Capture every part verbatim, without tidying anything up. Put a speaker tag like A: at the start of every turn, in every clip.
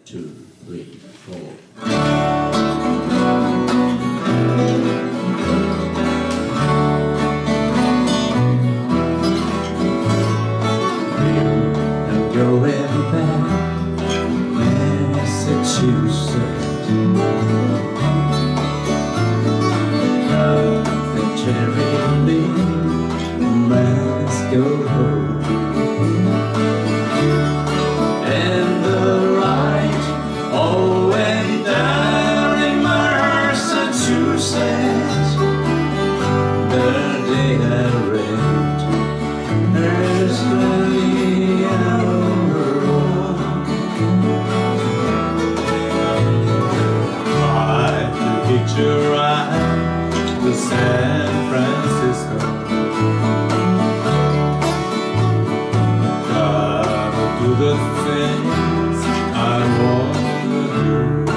A: two, three, four. Going back, Massachusetts. Nothing terribly, must go home. And the right all went down in Massachusetts. The day I read there's plenty to ride to San Francisco. Gotta do the things I want to do.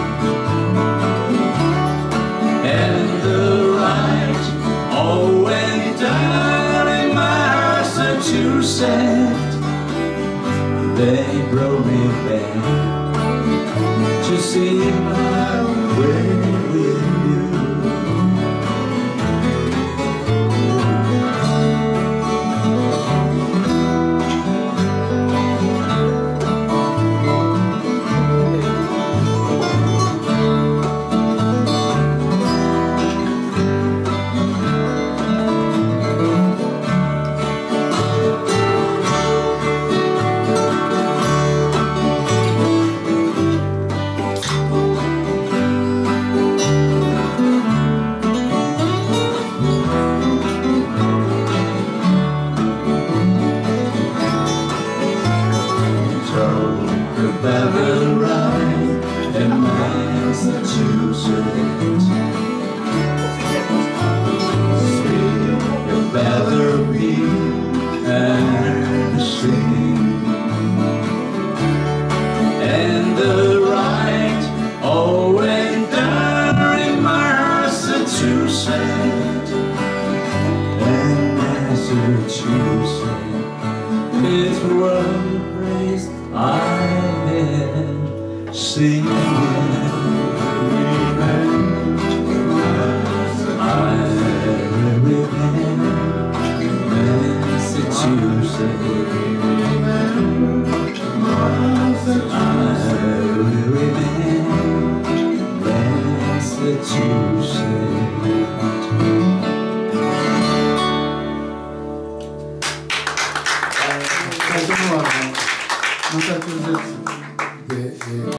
A: And the right all went down in Massachusetts. They brought me back to see my way with you. About the ride in Massachusetts. Sweet about the beat and the singing. And the right all went down in Massachusetts. And Massachusetts is one place I singing. I remember Massachusetts. I remember Massachusetts.